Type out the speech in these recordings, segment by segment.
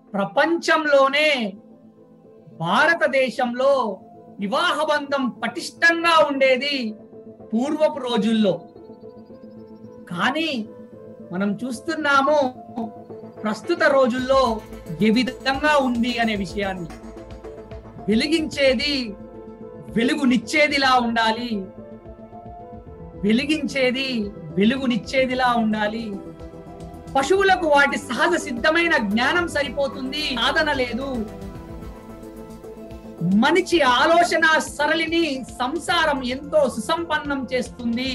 ప్రపంచంలోనే భారతదేశంలో వివాహ బంధం పటిష్టంగా ఉండేది పూర్వపు రోజుల్లో. కానీ మనం చూస్తున్నాము ప్రస్తుత రోజుల్లో ఏ విధంగా ఉంది అనే విషయాన్ని. వెలిగించేది వెలుగునిచ్చేదిలా ఉండాలి, వెలిగించేది వెలుగునిచ్చేదిలా ఉండాలి. పశువులకు వాటి సహజ సిద్ధమైన జ్ఞానం సరిపోతుంది, సాధన లేదు. మనిషి ఆలోచన సరళిని సంసారం ఎంతో సుసంపన్నం చేస్తుంది.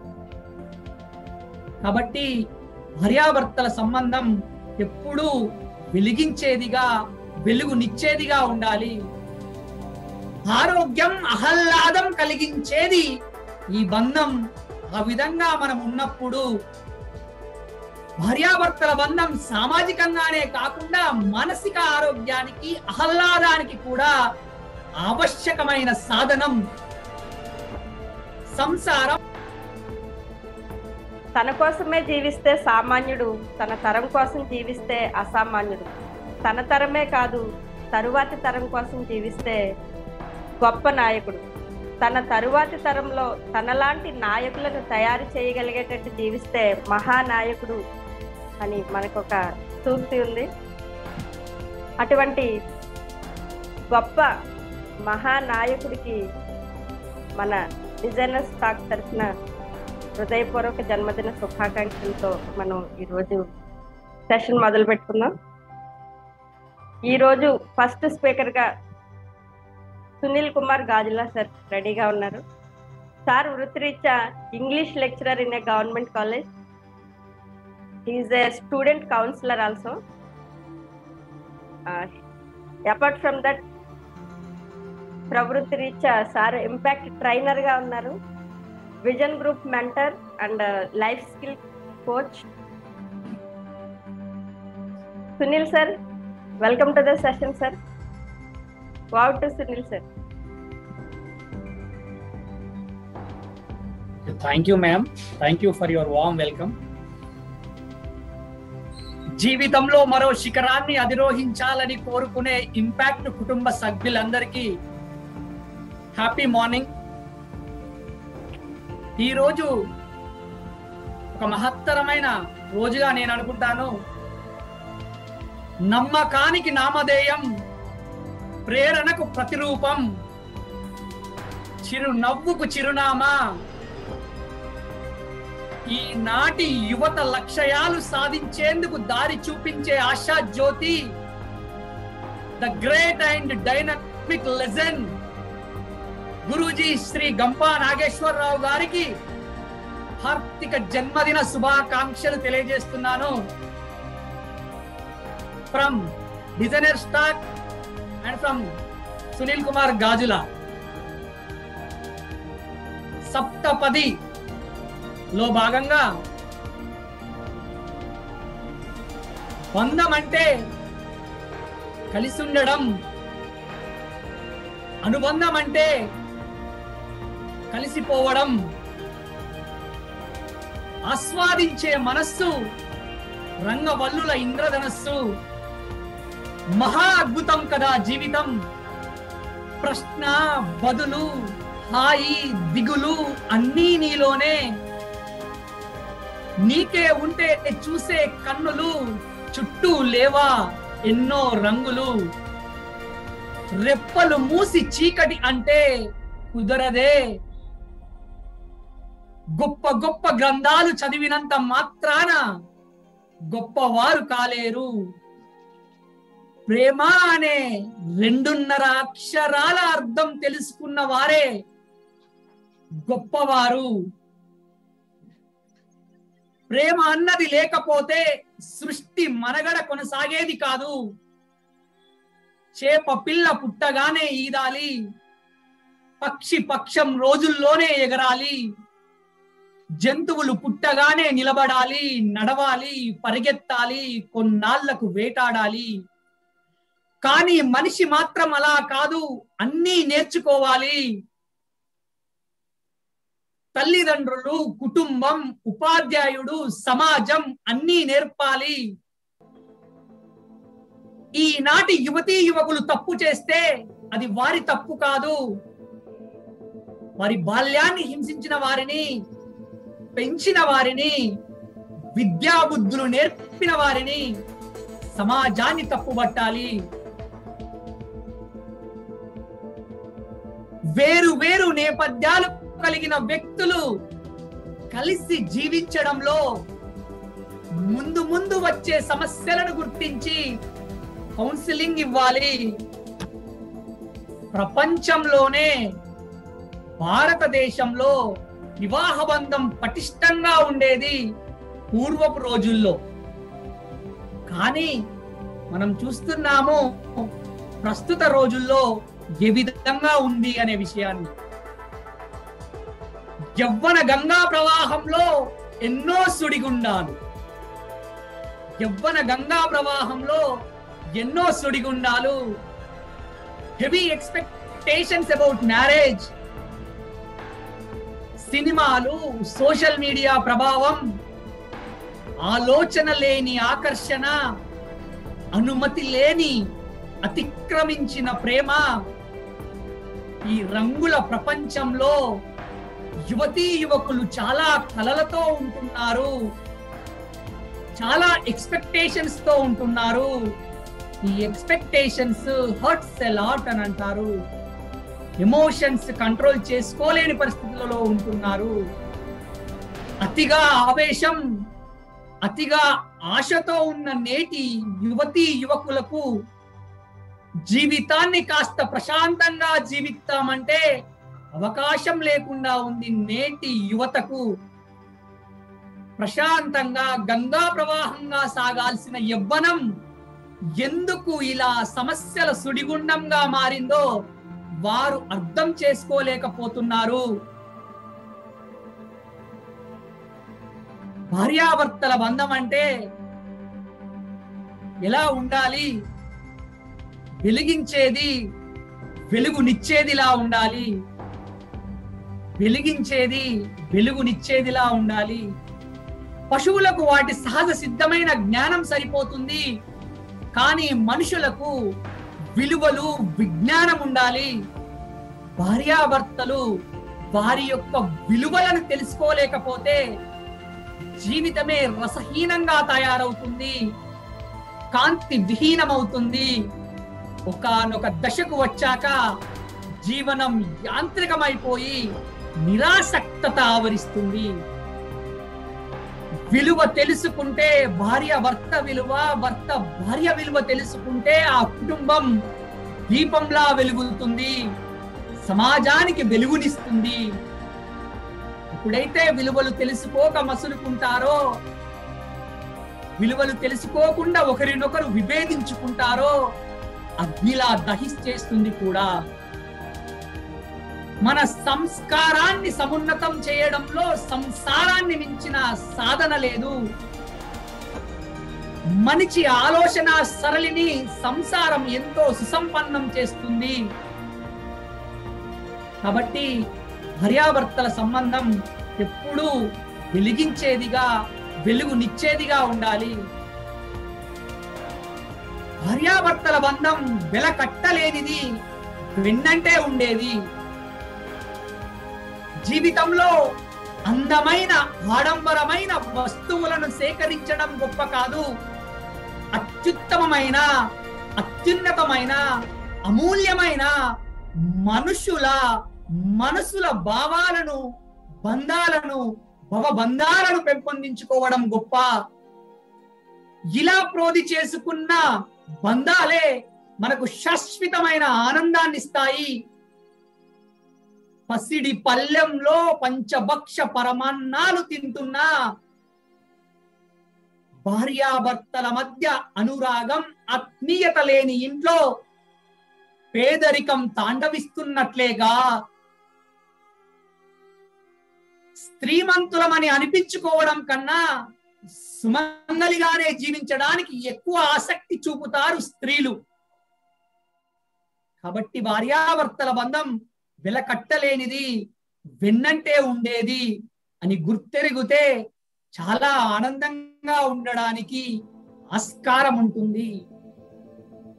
కాబట్టి భార్యాభర్తల సంబంధం ఎప్పుడూ వెలిగించేదిగా వెలుగునిచ్చేదిగా ఉండాలి. ఆరోగ్యం ఆహ్లాదం కలిగించేది ఈ బంధం. ఆ విధంగా మనం ఉన్నప్పుడు భార్యాభర్తల బంధం సామాజికంగానే కాకుండా మానసిక ఆరోగ్యానికి ఆహ్లాదానికి కూడా ఆవశ్యకమైన సాధనం సంసారం. తన కోసమే జీవిస్తే సామాన్యుడు, తన తరం కోసం జీవిస్తే అసామాన్యుడు. తన తరమే కాదు, తరువాతి తరం కోసం జీవిస్తే గొప్ప నాయకుడు. తన తరువాతి తరంలో తనలాంటి నాయకులను తయారు చేయగలిగేటట్టు జీవిస్తే మహానాయకుడు అని మనకు ఒక సూక్తి ఉంది. అటువంటి గొప్ప మహానాయకుడికి మన డిజైనర్స్ టాక్ తరఫున హృదయపూర్వక జన్మదిన శుభాకాంక్షలతో మనం ఈరోజు సెషన్ మొదలు పెట్టుకుందాం. ఈరోజు ఫస్ట్ స్పీకర్గా సునీల్ కుమార్ గాజులా సార్ రెడీగా ఉన్నారు. సార్ వృత్తిరీత్యా English lecturer in a government college. He is a student counsellor also. Apart from that ప్రవృత్తి రీత్యా సార్ ఇంపాక్ట్ ట్రైనర్గా ఉన్నారు, vision group mentor and life skill coach. Sunil sir, welcome to the session sir. Wow to Sunil sir. Thank you ma'am. Thank you for your warm welcome. జీవితంలో మరో శిఖరాన్ని అధిరోహించాలని కోరుకునే impact కుటుంబ సభ్యులందరికీ హ్యాపీ మార్నింగ్. ఈరోజు ఒక మహత్తరమైన రోజుగా నేను అనుకుంటాను. నమ్మకానికి నామధేయం, ప్రేరణకు ప్రతిరూపం, చిరునవ్వుకు చిరునామా, ఈనాటి యువత లక్ష్యాలు సాధించేందుకు దారి చూపించే ఆశా జ్యోతి, the great and dynamic legend Guruji Shri Gampa Nageswara Rao గారికి హార్దిక జన్మదిన శుభాకాంక్షలు తెలియజేస్తున్నాను. From designer stack and from Sunil Kumar Gajula. సప్తపది లో భాగంగా బంధం అంటే కలిసి ఉండడం, అనుబంధం అంటే కలిసిపోవడం, ఆస్వాదించే మనస్సు, రంగవల్లుల ఇంద్రధనస్సు. మహా అద్భుతం కదా జీవితం. ప్రశ్న బదులు, హాయి దిగులు అన్నీ నీలోనే. నీకే ఉంటే చూసే కన్నులు, చుట్టూ లేవా ఎన్నో రంగులు. రెప్పలు మూసి చీకటి అంటే కుదరదే. గొప్ప గొప్ప గ్రంథాలు చదివినంత మాత్రాన గొప్పవారు కాలేరు. ప్రేమ అనే 2.5 అక్షరాల అర్థం తెలుసుకున్న వారే గొప్పవారు. ప్రేమ అన్నది లేకపోతే సృష్టి మనగడ కొనసాగేది కాదు. చేప పిల్ల పుట్టగానే ఈదాలి, పక్షి పక్షం రోజుల్లోనే ఎగరాలి. జంతువులు పుట్టగానే నిలబడాలి, నడవాలి, పరిగెత్తాలి, కొన్నాళ్లకు వేటాడాలి. కానీ మనిషి మాత్రం అలా కాదు, అన్నీ నేర్చుకోవాలి. తల్లిదండ్రులు, కుటుంబం, ఉపాధ్యాయుడు, సమాజం అన్నీ నేర్పాలి. ఈనాటి యువతీ యువకులు తప్పు చేస్తే అది వారి తప్పు కాదు. వారి బాల్యాన్ని హింసించిన వారిని, పెంచిన వారిని, విద్యాబుద్ధులు నేర్పిన వారిని, సమాజాన్ని తప్పుబట్టాలి. వేరు వేరు నేపథ్యాలు కలిగిన వ్యక్తులు కలిసి జీవించడంలో ముందు ముందు వచ్చే సమస్యలను గుర్తించి కౌన్సిలింగ్ ఇవ్వాలి. ప్రపంచంలోనే భారతదేశంలో వివాహ బంధం పటిష్టంగా ఉండేది పూర్వపు రోజుల్లో. కానీ మనం చూస్తున్నాము ప్రస్తుత రోజుల్లో ఏ విధంగా ఉంది అనే విషయాన్ని. యవ్వన గంగా ప్రవాహంలో ఎన్నో సుడిగుండాలు, యవ్వన గంగా ప్రవాహంలో ఎన్నో సుడిగుండాలు, హెవీ ఎక్స్పెక్టేషన్స్ అబౌట్ మ్యారేజ్, సినిమాలు, సోషల్ మీడియా ప్రభావం, ఆలోచన లేని ఆకర్షణ, అనుమతి లేని అతిక్రమించిన ప్రేమ, ఈ రంగుల ప్రపంచంలో యువతీ యువకులు చాలా కలలతో ఉంటున్నారు, చాలా ఎక్స్పెక్టేషన్స్ తో ఉంటున్నారు. ఈ ఎక్స్పెక్టేషన్స్ హర్ట్స్ ఎ లాట్ అని అంటారు. ఎమోషన్స్ కంట్రోల్ చేసుకోలేని పరిస్థితులలో ఉంటున్నారు. అతిగా ఆవేశం, అతిగా ఆశతో ఉన్న నేటి యువతీ యువకులకు జీవితాన్ని కాస్త ప్రశాంతంగా జీవిస్తామంటే అవకాశం లేకుండా ఉంది. నేటి యువతకు ప్రశాంతంగా గంగా ప్రవాహంగా సాగాల్సిన యవ్వనం ఎందుకు ఇలా సమస్యల సుడిగుండంగా మారిందో వారు అర్థం చేసుకోలేకపోతున్నారు. భార్యాభర్తల బంధం అంటే ఎలా ఉండాలి? వెలిగించేది వెలుగునిచ్చేదిలా ఉండాలి. వెలిగించేది వెలుగునిచ్చేదిలా ఉండాలి. పశువులకు వాటి సహజ సిద్ధమైన జ్ఞానం సరిపోతుంది, కానీ మనుషులకు విలువలు, విజ్ఞానం ఉండాలి. భార్యాభర్తలు వారి యొక్క విలువలను తెలుసుకోలేకపోతే జీవితమే రసహీనంగా తయారవుతుంది, కాంతి విహీనమవుతుంది. ఒకానొక దశకు వచ్చాక జీవనం యాంత్రికమైపోయి నిరాసక్తత ఆవరిస్తుంది. విలువ తెలుసుకుంటే భార్య భర్త విలువ, భర్త భార్య విలువ తెలుసుకుంటే ఆ కుటుంబం దీపంలా వెలుగుతుంది, సమాజానికి వెలుగునిస్తుంది. ఎప్పుడైతే విలువలు తెలుసుకోక మసులుకుంటారో, విలువలు తెలుసుకోకుండా ఒకరినొకరు విభేదించుకుంటారో అగ్నిలా దహించేస్తుంది కూడా. మన సంస్కారాన్ని సమున్నతం చేయడంలో సంసారాన్ని మించిన సాధన లేదు. మనిషి ఆలోచన సరళిని సంసారం ఎంతో సుసంపన్నం చేస్తుంది. కాబట్టి భార్యాభర్తల సంబంధం ఎప్పుడూ వెలిగించేదిగా, వెలుగునిచ్చేదిగా ఉండాలి. భార్యాభర్తల బంధం వెల కట్టలేనిది, వెన్నంటే ఉండేది. జీవితంలో అందమైన, ఆడంబరమైన వస్తువులను సేకరించడం గొప్ప కాదు. అత్యుత్తమమైన, అత్యున్నతమైన, అమూల్యమైన మనసుల భావాలను, బంధాలను, భవబంధాలను పెంపొందించుకోవడం గొప్ప. ఇలా ప్రోధి చేసుకున్న బంధాలే మనకు శాశ్వతమైన ఆనందాన్ని ఇస్తాయి. పసిడి పల్లెంలో పంచభక్ష పరమాన్నాలు తింటున్నా భార్యాభర్తల మధ్య అనురాగం, ఆత్మీయత లేని ఇంట్లో పేదరికం తాండవిస్తున్నట్లేగా. స్త్రీమంతులమని అనిపించుకోవడం కన్నా సుమంగలిగానే జీవించడానికి ఎక్కువ ఆసక్తి చూపుతారు స్త్రీలు. కాబట్టి భార్యాభర్తల బంధం వెలకట్టలేనిది, వెన్నంటే ఉండేది అని గుర్తెరిగితే చాలా ఆనందంగా ఉండడానికి ఆస్కారం ఉంటుంది.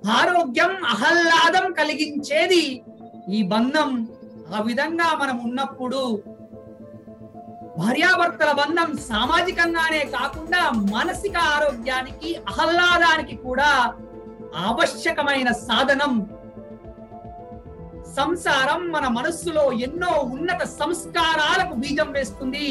ఆరోగ్యం ఆహ్లాదం కలిగించేది ఈ బంధం. ఆ విధంగా మనం ఉన్నప్పుడు భార్యాభర్తల బంధం సామాజికంగానే కాకుండా మానసిక ఆరోగ్యానికి ఆహ్లాదానికి కూడా ఆవశ్యకమైన సాధనం. సంసారం మన మనస్సులో ఎన్నో ఉన్నత సంస్కారాలకు బీజం వేస్తుంది.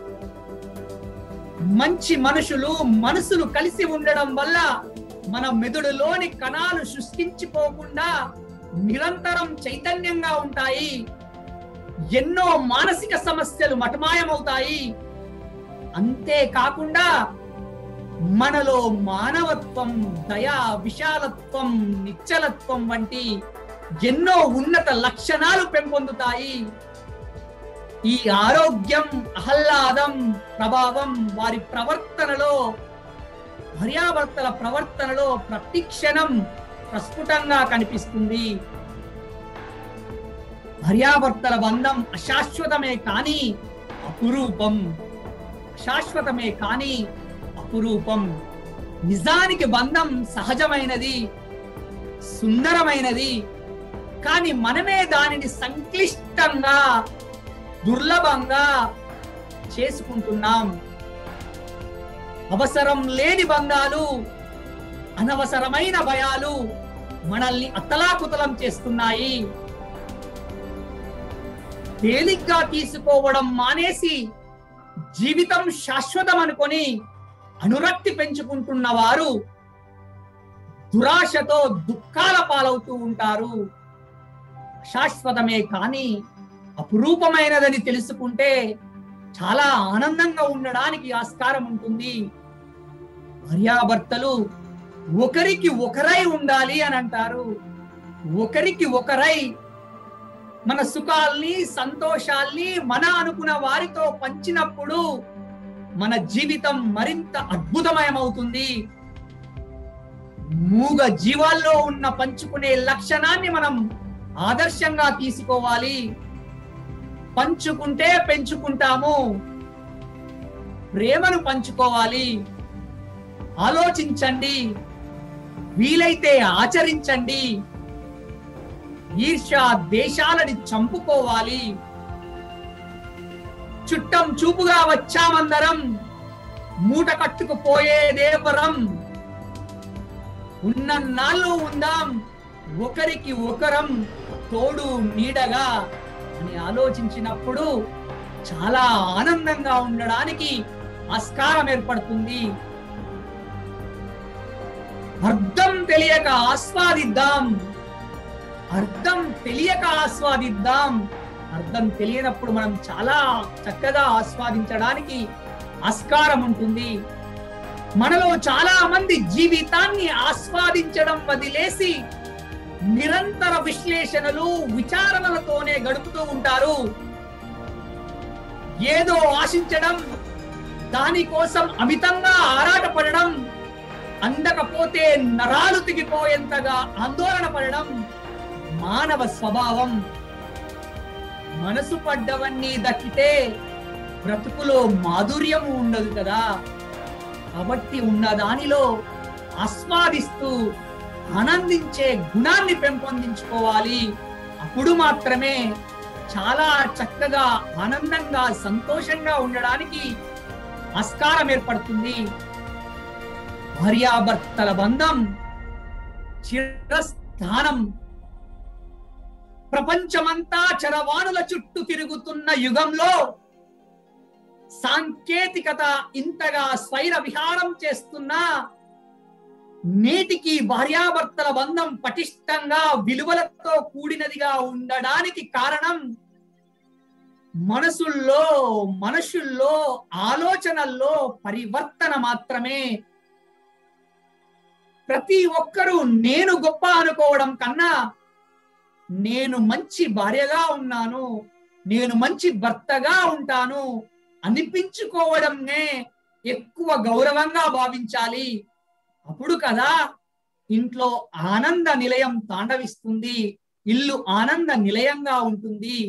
మంచి మనసులు కలిసి ఉండడం వల్ల మన మెదడులోని కణాలు సృష్టించిపోకుండా నిరంతరం చైతన్యంగా ఉంటాయి. ఎన్నో మానసిక సమస్యలు మటమాయమవుతాయి. అంతేకాకుండా మనలో మానవత్వం, దయ, విశాలత్వం, నిశ్చలత్వం వంటి ఎన్నో ఉన్నత లక్షణాలు పెంపొందుతాయి. ఈ ఆరోగ్యం, ఆహ్లాదం ప్రభావం వారి ప్రవర్తనలో, భార్యాభర్తల ప్రవర్తనలో ప్రతిక్షణం ప్రస్ఫుటంగా కనిపిస్తుంది. భార్యాభర్తల బంధం అశాశ్వతమే కానీ అపురూపం. శాశ్వతమే కానీ అపురూపం. నిజానికి బంధం సహజమైనది, సుందరమైనది. కానీ మనమే దానిని సంక్లిష్టంగా, దుర్లభంగా చేసుకుంటున్నాం. అవసరం లేని బంధాలు, అనవసరమైన భయాలు మనల్ని అతలాకుతలం చేస్తున్నాయి. తేలిగ్గా తీసుకోవడం మానేసి జీవితం శాశ్వతం అనుకొని అనురక్తి పెంచుకుంటున్న వారు దురాశతో దుఃఖాల పాలవుతూ ఉంటారు. శాశ్వతమే కానీ అపురూపమైనదని తెలుసుకుంటే చాలా ఆనందంగా ఉండడానికి ఆస్కారం ఉంటుంది. భార్యాభర్తలు ఒకరికి ఒకరై ఉండాలి అని అంటారు. ఒకరికి ఒకరై మన సుఖాల్ని, సంతోషాల్ని మన అనుకున్న వారితో పంచినప్పుడు మన జీవితం మరింత అద్భుతమయమవుతుంది. మూగ జీవాల్లో ఉన్న పంచుకునే లక్షణాన్ని మనం ఆదర్శంగా తీసుకోవాలి. పంచుకుంటే పెంచుకుంటాము. ప్రేమను పంచుకోవాలి. ఆలోచించండి, వీలైతే ఆచరించండి. ఈర్ష్య, దేశాలని చంపుకోవాలి. చుట్టం చూపుగా వచ్చామందరం, మూట కట్టుకుపోయేదేవరం. ఉన్నన్నాళ్ళు ఉందాం ఒకరికి ఒకరం తోడు నీడగా అని ఆలోచించినప్పుడు చాలా ఆనందంగా ఉండడానికి ఆస్కారం ఏర్పడుతుంది. అర్థం తెలియక ఆస్వాదిద్దాం. అర్థం తెలియక ఆస్వాదిద్దాం. అర్థం తెలియనప్పుడు మనం చాలా చక్కగా ఆస్వాదించడానికి ఆస్కారం ఉంటుంది. మనలో చాలా మంది జీవితాన్ని ఆస్వాదించడం వదిలేసి నిరంతర విశ్లేషణలు, విచారణలతోనే గడుపుతూ ఉంటారు. ఏదో ఆశించడం, దానికోసం అమితంగా ఆరాటపడడం, అందకపోతే నరాలు తెగిపోయేంతగా ఆందోళన పడడం మానవ స్వభావం. మనసు పడ్డవన్నీ దక్కితే బ్రతుకులో మాధుర్యము ఉండదు కదా. కాబట్టి ఉన్న దానిలో ఆస్వాదిస్తూ ఆనందించే గుణాన్ని పెంపొందించుకోవాలి. అప్పుడు మాత్రమే చాలా చక్కగా, ఆనందంగా, సంతోషంగా ఉండడానికి ఆస్కారం ఏర్పడుతుంది. భార్యాభర్తల బంధం చిరస్థానం. ప్రపంచమంతా చరవాణుల చుట్టూ తిరుగుతున్న యుగంలో సాంకేతికత ఇంతగా స్వైర విహారం చేస్తున్నా నేటికి భార్యాభర్తల బంధం పటిష్టంగా, విలువలతో కూడినదిగా ఉండడానికి కారణం మనుషుల్లో ఆలోచనల్లో పరివర్తన మాత్రమే. ప్రతి ఒక్కరూ నేను గొప్ప అనుకోవడం కన్నా నేను మంచి భార్యగా ఉన్నాను, నేను మంచి భర్తగా ఉంటాను అనిపించుకోవడంనే ఎక్కువ గౌరవంగా భావించాలి. అప్పుడు కదా ఇంట్లో ఆనంద నిలయం తాండవిస్తుంది, ఇల్లు ఆనంద నిలయంగా ఉంటుంది.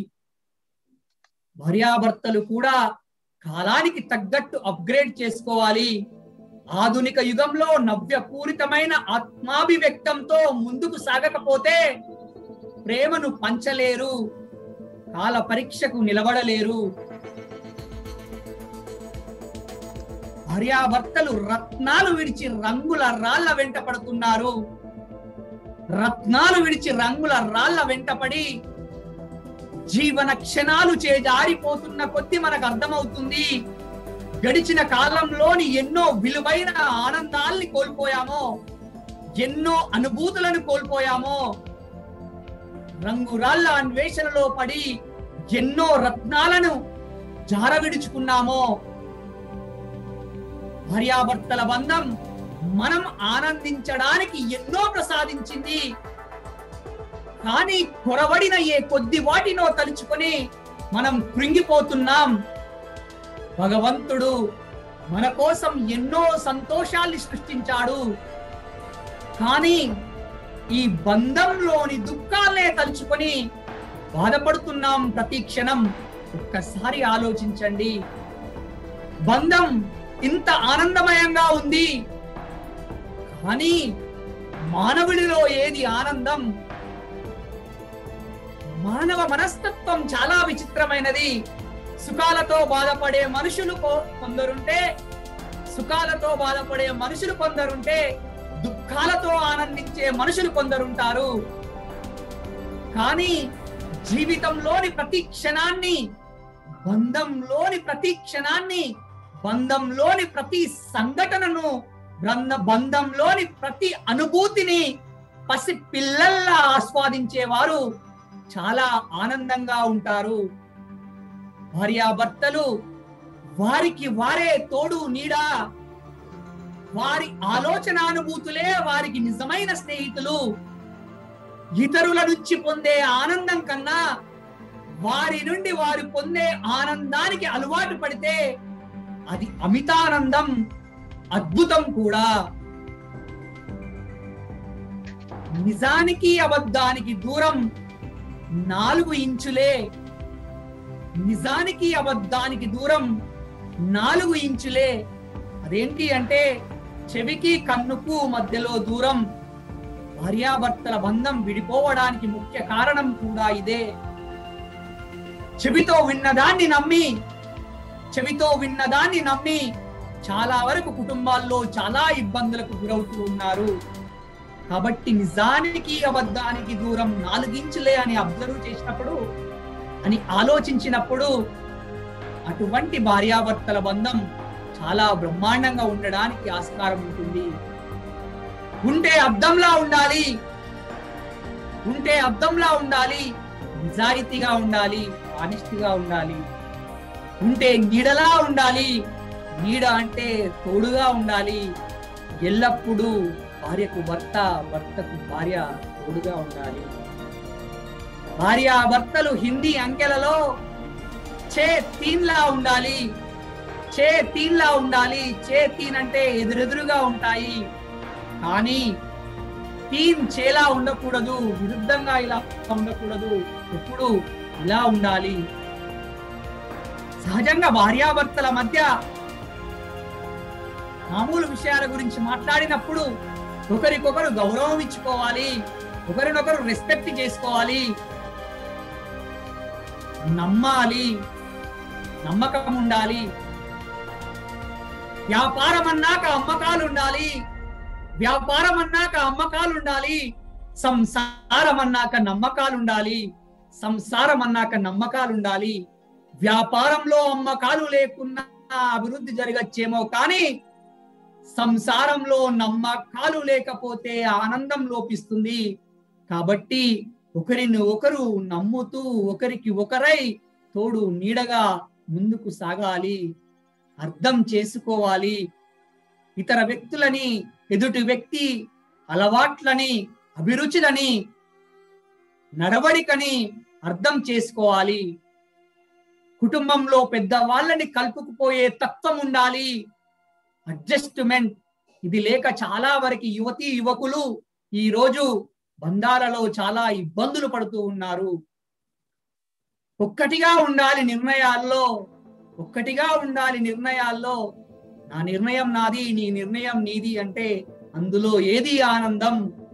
భార్యాభర్తలు కూడా కాలానికి తగ్గట్టు అప్గ్రేడ్ చేసుకోవాలి. ఆధునిక యుగంలో నవ్యపూరితమైన ఆత్మాభివ్యక్తంతో ముందుకు సాగకపోతే ప్రేమను పంచలేరు, కాల పరీక్షకు నిలబడలేరు. భార్యాభర్తలు రత్నాలు విడిచి రంగుల రాళ్ల వెంట పడుతున్నారు. రత్నాలు విడిచి రంగుల రాళ్ల వెంటపడి జీవన క్షణాలు చేజారిపోతున్న కొద్దీ మనకు అర్థమవుతుంది, గడిచిన కాలంలోని ఎన్నో విలువైన ఆనందాల్ని కోల్పోయామో, ఎన్నో అనుభూతులను కోల్పోయామో, రంగురాళ్ల అన్వేషణలో పడి ఎన్నో రత్నాలను జారవిడుచుకున్నామో. భార్యాభర్తల బంధం మనం ఆనందించడానికి ఎన్నో ప్రసాదించింది. కానీ కొరవడిన ఏ కొద్ది వాటినో తలుచుకొని మనం కృంగిపోతున్నాం. భగవంతుడు మన కోసం ఎన్నో సంతోషాల్ని సృష్టించాడు. కానీ ఈ బంధంలోని దుఃఖాలనే తలుచుకొని బాధపడుతున్నాం ప్రతి క్షణం. ఒక్కసారి ఆలోచించండి. బంధం ఇంత ఆనందమయంగా ఉంది, కానీ మానవుడిలో ఏది ఆనందం? మానవ మనస్తత్వం చాలా విచిత్రమైనది. సుఖాలతో బాధపడే మనుషులు కొందరుంటే, సుఖాలతో బాధపడే మనుషులు కొందరుంటే, దుఃఖాలతో ఆనందించే మనుషులు కొందరుంటారు. కానీ జీవితంలోని ప్రతి క్షణాన్ని, బంధంలోని ప్రతి క్షణాన్ని, బంధంలోని ప్రతి సంఘటనను, బంధంలోని ప్రతి అనుభూతిని పసి పిల్లల్లా ఆస్వాదించేవారు చాలా ఆనందంగా ఉంటారు. భార్యాభర్తలు వారికి వారే తోడు నీడ, వారి ఆలోచనానుభూతులే వారికి నిజమైన స్నేహితులు. ఇతరుల నుంచి పొందే ఆనందం కన్నా వారి నుండి వారు పొందే ఆనందానికి అలవాటు పడితే అది అమితానందం, అద్భుతం కూడా. నిజానికి అబద్ధానికి దూరం 4 ఇంచులే. నిజానికి అబద్ధానికి దూరం 4 ఇంచులే. అదేంటి అంటే చెవికి కన్నుకు మధ్యలో దూరం. భార్యాభర్తల బంధం విడిపోవడానికి ముఖ్య కారణం కూడా ఇదే. చెవితో విన్నదాన్ని నమ్మి చాలా వరకు కుటుంబాల్లో చాలా ఇబ్బందులకు గురవుతూ ఉన్నారు. కాబట్టి నిజానికి అబద్ధానికి దూరం 4 ఇంచులే అని అబ్జర్వ్ చేసినప్పుడు, అని ఆలోచించినప్పుడు, అటువంటి భార్యాభర్తల బంధం చాలా బ్రహ్మాండంగా ఉండడానికి ఆస్కారం ఉంటుంది. ఉంటే అద్దంలా ఉండాలి, నిజాయితీగా ఉండాలి, ఆనెస్ట్గా ఉండాలి. ఉంటే నీడలా ఉండాలి, నీడ అంటే తోడుగా ఉండాలి. ఎల్లప్పుడూ భార్యకు భర్త, భర్తకు భార్య తోడుగా ఉండాలి. భార్యాభర్తలు హిందీ అంకెలలో చే తీన్లా ఉండాలి. చే తీన్ అంటే ఎదురెదురుగా ఉంటాయి, కానీ తీన్ చేలా ఉండకూడదు, విరుద్ధంగా ఇలా ఉండకూడదు. ఎప్పుడు ఇలా ఉండాలి. సహజంగా భార్యాభర్తల మధ్య మామూలు విషయాల గురించి మాట్లాడినప్పుడు ఒకరికొకరు గౌరవం ఇచ్చుకోవాలి, ఒకరినొకరు రెస్పెక్ట్ చేసుకోవాలి, నమ్మకం ఉండాలి. వ్యాపారం అన్నాక అమ్మకాలు ఉండాలి, సంసారం అన్నాక నమ్మకాలు ఉండాలి. వ్యాపారంలో అమ్మకాలు లేకున్నా అభివృద్ధి జరగచ్చేమో, కానీ సంసారంలో నమ్మకాలు లేకపోతే ఆనందం లోపిస్తుంది. కాబట్టి ఒకరిని ఒకరు నమ్ముతూ ఒకరికి ఒకరై తోడు నీడగా ముందుకు సాగాలి, అర్థం చేసుకోవాలి. ఇతర వ్యక్తులని, ఎదుటి వ్యక్తి అలవాట్లని, అభిరుచులని, నడవడికని అర్థం చేసుకోవాలి. కుటుంబంలో పెద్దవాళ్ళని కలుపుకుపోయే తత్వం ఉండాలి, అడ్జస్ట్మెంట్. ఇది లేక చాలా వరకు యువకులు ఈ రోజు బంధాలలో చాలా ఇబ్బందులు పడుతూ ఉన్నారు. ఒక్కటిగా ఉండాలి నిర్ణయాల్లో. నా నిర్ణయం నాది, నీ నిర్ణయం నీది అంటే అందులో ఏది ఆనందం?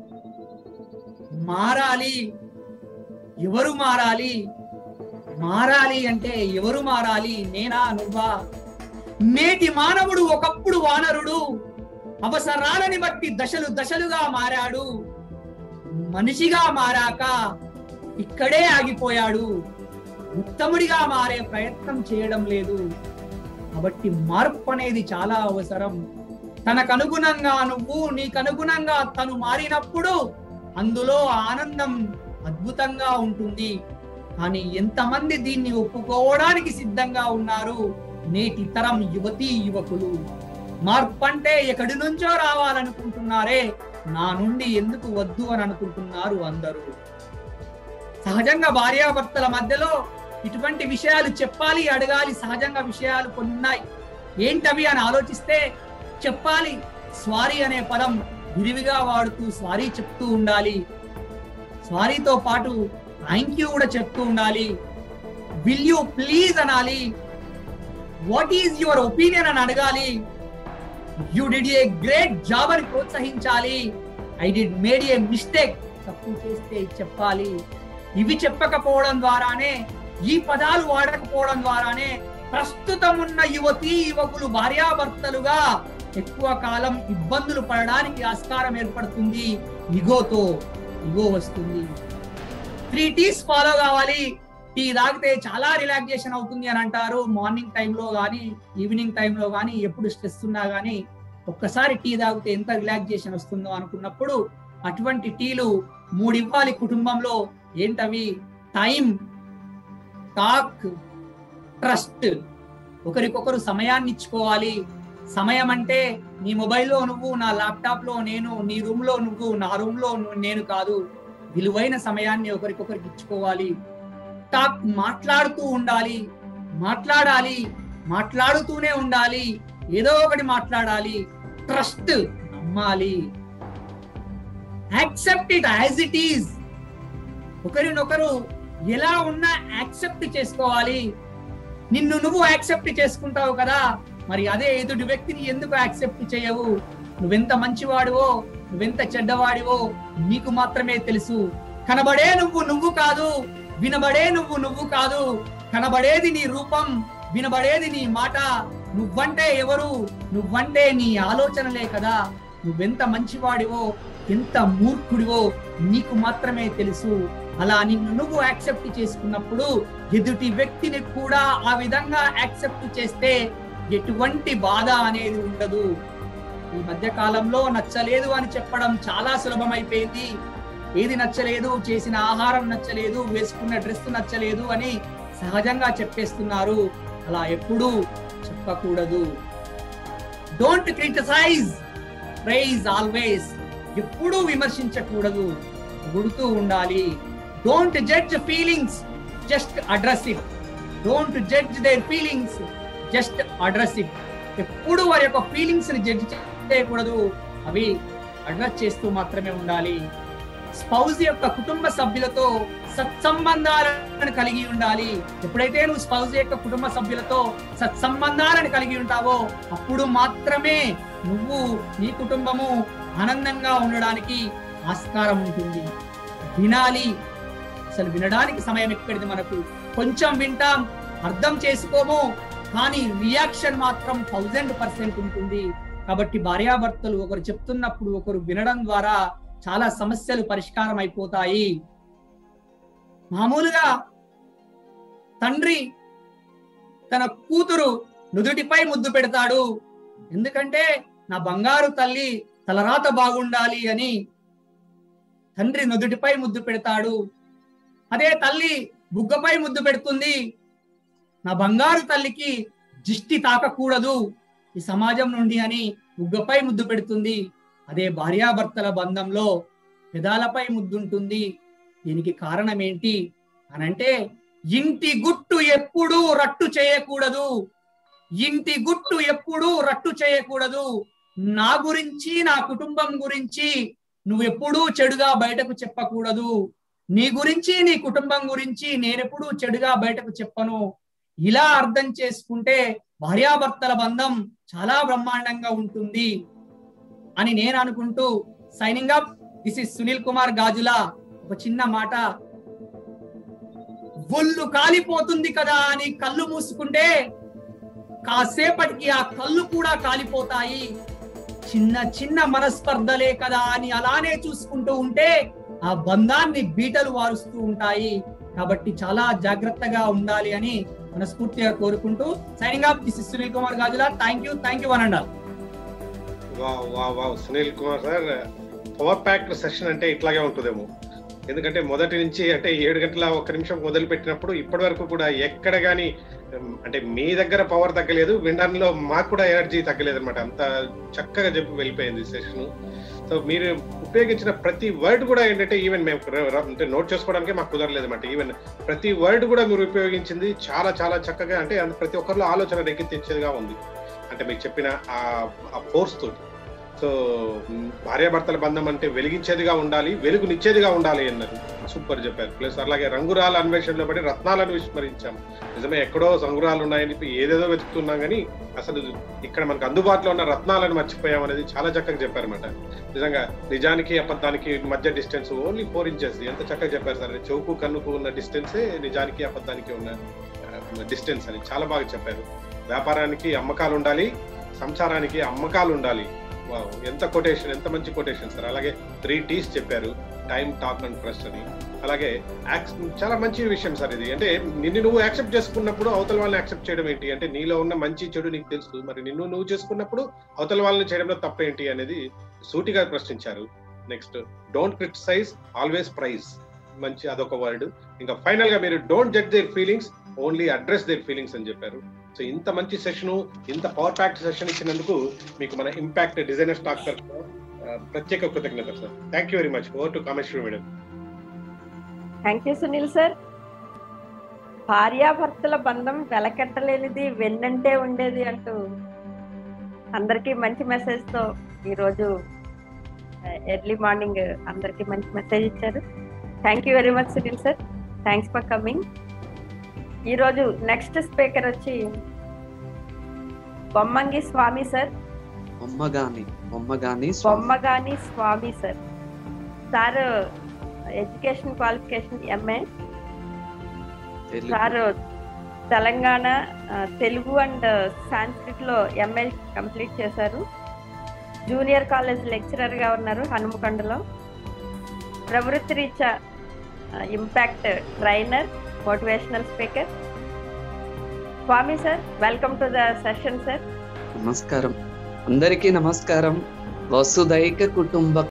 మారాలి. ఎవరు మారాలి? మారాలి అంటే ఎవరు మారాలి? నేనా, నువ్వా? నేటి మానవుడు ఒకప్పుడు వానరుడు, అవసరాలని బట్టి దశలు దశలుగా మారాడు. మనిషిగా మారాక ఇక్కడే ఆగిపోయాడు. ఉత్తముడిగా మారే ప్రయత్నం చేయడం లేదు. కాబట్టి మార్పు అనేది చాలా అవసరం. తనకనుగుణంగా నువ్వు, నీకనుగుణంగా తను మారినప్పుడు అందులో ఆనందం అద్భుతంగా ఉంటుంది. కానీ ఎంతమంది దీన్ని ఒప్పుకోవడానికి సిద్ధంగా ఉన్నారు? నేటి తరం యువతీ యువకులు. మార్పు అంటే ఎక్కడి నుంచో రావాలనుకుంటున్నారే, నా నుండి ఎందుకు వద్దు అని అనుకుంటున్నారు అందరూ. సహజంగా భార్యాభర్తల మధ్యలో ఇటువంటి విషయాలు చెప్పాలి, అడగాలి. సహజంగా విషయాలు కొన్ని ఉన్నాయి. ఏంటవి అని ఆలోచిస్తే చెప్పాలి. సారీ అనే పదం విరివిగా వాడుతూ సారీ చెప్తూ ఉండాలి. సారీతో పాటు థ్యాంక్ యూ కూడా చెప్తూ ఉండాలి. విల్ యూ ప్లీజ్ అనాలి. వాట్ ఈజ్ యువర్ ఒపీనియన్ అని అడగాలి. You did a great job అని ప్రోత్సహించాలి. I did made a mistake, తప్పు చేస్తే చెప్పాలి. ఇవి చెప్పకపోవడం ద్వారానే, ఈ పదాలు వాడకపోవడం ద్వారానే ప్రస్తుతం ఉన్న యువతీ యువకులు భార్యాభర్తలుగా ఎక్కువ కాలం ఇబ్బందులు పడడానికి ఆస్కారం ఏర్పడుతుంది. ఇగో వస్తుంది. 3 T's ఫాలో కావాలి. టీ తాగితే చాలా రిలాక్సేషన్ అవుతుంది అని అంటారు. మార్నింగ్ టైంలో కానీ, ఈవినింగ్ టైంలో కానీ, ఎప్పుడు స్ట్రెస్ ఉన్నా కానీ ఒక్కసారి టీ తాగితే ఎంత రిలాక్సేషన్ వస్తుందో అనుకున్నప్పుడు అటువంటి టీలు 3 ఇవ్వాలి కుటుంబంలో. ఏంటవి? Time, talk, trust. ఒకరికొకరు సమయాన్ని ఇచ్చుకోవాలి. సమయం అంటే నీ మొబైల్లో నువ్వు, నా ల్యాప్టాప్ లో నేను, నీ రూమ్ లో నువ్వు, నా రూమ్ లో నేను కాదు. విలువైన సమయాన్ని ఒకరికొకరికి ఇచ్చుకోవాలి. టాక్, మాట్లాడుతూ ఉండాలి. మాట్లాడాలి, మాట్లాడుతూనే ఉండాలి. ఏదో ఒకటి మాట్లాడాలి. ట్రస్ట్, నమ్మాలి. Accept it as it is. ఒకరినొకరు ఎలా ఉన్నా యాక్సెప్ట్ చేసుకోవాలి. నిన్ను నువ్వు యాక్సెప్ట్ చేసుకుంటావు కదా, మరి అదే ఎదుటి వ్యక్తిని ఎందుకు యాక్సెప్ట్ చేయవు? నువ్వెంత మంచివాడివో, నువ్వెంత చెడ్డవాడివో నీకు మాత్రమే తెలుసు. కనబడే నువ్వు కాదు, వినబడే నువ్వు కాదు. కనబడేది నీ రూపం, వినబడేది నీ మాట. నువ్వంటే ఎవరు? నువ్వంటే నీ ఆలోచనలే కదా. నువ్వెంత మంచివాడివో, ఎంత మూర్ఖుడివో నీకు మాత్రమే తెలుసు. అలా నిన్ను నువ్వు యాక్సెప్ట్ చేసుకున్నప్పుడు ఎదుటి వ్యక్తిని కూడా ఆ విధంగా యాక్సెప్ట్ చేస్తే ఎటువంటి బాధ అనేది ఉండదు. ఈ మధ్య కాలంలో నచ్చలేదు అని చెప్పడం చాలా సులభమైపోయింది. ఏది నచ్చలేదు, చేసిన ఆహారం నచ్చలేదు, వేసుకున్న డ్రెస్ నచ్చలేదు అని సహజంగా చెప్పేస్తున్నారు. అలా ఎప్పుడూ చెప్పకూడదు. Don't criticise, praise always. ఎప్పుడూ విమర్శించకూడదు, గుడుతూ ఉండాలి. Don't judge feelings, just address it. Don't judge their feelings, just address it. ఎప్పుడు వారి యొక్క ఫీలింగ్స్ ని జడ్జ్ చేయకూడదు, అవి అడ్రస్ చేస్తూ మాత్రమే ఉండాలి. స్పౌజ్ యొక్క కుటుంబ సభ్యులతో సత్సంబంధాలను కలిగి ఉండాలి. ఎప్పుడైతే నువ్వు స్పౌజ్ యొక్క కుటుంబ సభ్యులతో సత్సంబంధాలను కలిగి ఉంటావో అప్పుడు మాత్రమే నువ్వు, నీ కుటుంబము ఆనందంగా ఉండడానికి ఆస్కారం ఉంటుంది. వినాలి. అసలు వినడానికి సమయం ఎక్కడిది మనకు? కొంచెం వింటాం, అర్థం చేసుకోము, కానీ రియాక్షన్ మాత్రం 1000% ఉంటుంది. కాబట్టి భార్యాభర్తలు ఒకరు చెప్తున్నప్పుడు ఒకరు వినడం ద్వారా చాలా సమస్యలు పరిష్కారం అయిపోతాయి. మామూలుగా తండ్రి తన కూతురు నుదుటిపై ముద్దు పెడతాడు. ఎందుకంటే నా బంగారు తల్లి తలరాత బాగుండాలి అని తండ్రి నుదుటిపై ముద్దు పెడతాడు. అదే తల్లి బుగ్గపై ముద్దు పెడుతుంది. నా బంగారు తల్లికి దిష్టి తాకకూడదు ఈ సమాజం నుండి అని బుగ్గపై ముద్దు పెడుతుంది. అదే భార్యాభర్తల బంధంలో పెదాలపై ముద్దుంటుంది. దీనికి కారణం ఏంటి అనంటే, ఇంటి గుట్టు ఎప్పుడూ రట్టు చేయకూడదు. ఇంటి గుట్టు ఎప్పుడూ రట్టు చేయకూడదు. నా గురించి, నా కుటుంబం గురించి నువ్వెప్పుడూ చెడుగా బయటకు చెప్పకూడదు. నీ గురించి, నీ కుటుంబం గురించి నేనెప్పుడూ చెడుగా బయటకు చెప్పను. ఇలా అర్థం చేసుకుంటే భార్యాభర్తల బంధం చాలా బ్రహ్మాండంగా ఉంటుంది అని నేను అనుకుంటూ signing up. This is Sunil Kumar Gajula. ఒక చిన్న మాట, ఒళ్ళు కాలిపోతుంది కదా అని కళ్ళు మూసుకుంటే కాసేపటికి ఆ కళ్ళు కూడా కాలిపోతాయి. చిన్న చిన్న మనస్పర్ధలే కదా అని అలానే చూసుకుంటూ ఉంటే ఆ బంధాన్ని బీటలు వారుస్తూ ఉంటాయి. కాబట్టి చాలా జాగ్రత్తగా ఉండాలి అని మనస్ఫూర్తిగా కోరుకుంటూ signing up. This is Sunil Kumar Gajula. Thank you one and all. Wow Sunil Kumar sir, power packed session అంటే ఇట్లాగే ఉంటుందేమో. ఎందుకంటే మొదటి నుంచి అంటే 7 గంటల 1 నిమిషం మొదలు పెట్టినప్పుడు ఇప్పటి వరకు కూడా ఎక్కడ కానీ అంటే మీ దగ్గర పవర్ తగ్గలేదు, వినడంలో మాకు కూడా ఎనర్జీ తగ్గలేదు అనమాట. అంత చక్కగా చెప్పి వెళ్ళిపోయింది సెషన్. సో మీరు ఉపయోగించిన ప్రతి వర్డ్ కూడా ఏంటంటే ఈవెన్ మేము అంటే నోట్ చేసుకోవడానికి మాకు కుదరలేదు అనమాట. ఈవెన్ ప్రతి వర్డ్ కూడా మీరు ఉపయోగించింది చాలా చాలా చక్కగా, అంటే ప్రతి ఒక్కరిలో ఆలోచన రేకెత్తించేదిగా ఉంది. అంటే మీరు చెప్పిన ఆ ఫోర్స్ తోటి. సో భార్యాభర్తల బంధం అంటే వెలిగించేదిగా ఉండాలి, వెలుగునిచ్చేదిగా ఉండాలి అన్నారు. సూపర్ చెప్పారు. ప్లస్ అలాగే రంగురాల అన్వేషణలో పడి రత్నాలను విస్మరించాం. నిజమే, ఎక్కడో రంగురాలు ఉన్నాయని ఏదేదో వెతుకుతున్నాం కానీ అసలు ఇక్కడ మనకు అందుబాటులో ఉన్న రత్నాలను మర్చిపోయాం అనేది చాలా చక్కగా చెప్పారన్నమాట. నిజంగా నిజానికి అబద్ధానికి మధ్య డిస్టెన్స్ ఓన్లీ 4 ఇంచెస్. ఎంత చక్కగా చెప్పారు సార్. చెవుకు కన్నుకు ఉన్న డిస్టెన్సే నిజానికి అబద్ధానికి ఉన్న డిస్టెన్స్ అని చాలా బాగా చెప్పారు. వ్యాపారానికి అమ్మకాలు ఉండాలి, సంసారానికి అమ్మకాలు ఉండాలి. ఎంత కొటేషన్, ఎంత మంచి కొటేషన్ సార్. అలాగే 3 T's చెప్పారు, టైం, టాక్ అండ్ ట్రస్ట్ అని. అలాగే చాలా మంచి విషయం సార్ ఇది. అంటే నిన్ను నువ్వు యాక్సెప్ట్ చేసుకున్నప్పుడు అవతల వాళ్ళని యాక్సెప్ట్ చేయడం ఏంటి, అంటే నీలో ఉన్న మంచి చెడు నీకు తెలుసు, మరి నిన్ను నువ్వు చేసుకున్నప్పుడు అవతల వాళ్ళని చేయడంలో తప్పేంటి అనేది సూటిగా ప్రశ్నించారు. Next, don't criticise, always praise. మంచి అదొక వర్డ్. ఇంకా ఫైనల్ గా మీరు don't judge their feelings, only address their feelings అని చెప్పారు. సో ఇంత మంచి సెషన్, ఇంత పవర్ ప్యాక్డ్ సెషన్ ఇచ్చినందుకు మీకు మన ఇంపాక్ట్ డిజైనర్ స్టాక్ తరఫున ప్రత్యేక కృతజ్ఞతలు sir. Thank you very much. Over to Kameshwari madam. Thank you Sunil sir. భార్యాభర్తల బంధం వెలకట్టలేనిది, వెన్నంటే ఉండేది అంటూ అందరికీ మంచి మెసేజ్ తో ఈరోజు ఎర్లీ మార్నింగ్ అందరికీ మంచి మెసేజ్ ఇచ్చారు. Thank you very much Sunil sir. Thanks for coming. ఈరోజు నెక్స్ట్ స్పీకర్ వచ్చి Bommangi Swamy sir. Bommagani Swamy sir. Sir education qualification MA. Sir Telangana Telugu and Sanskrit లో MA కంప్లీట్ చేశారు. జూనియర్ కాలేజ్ లెక్చరర్ గా ఉన్నారు హనుమకొండలో. ప్రవృత్తి రీత్యా impact trainer, motivational speaker. Swamy sir, welcome to the session sir. నమస్కారం, అందరికీ నమస్కారం. వసుదైక కుటుంబ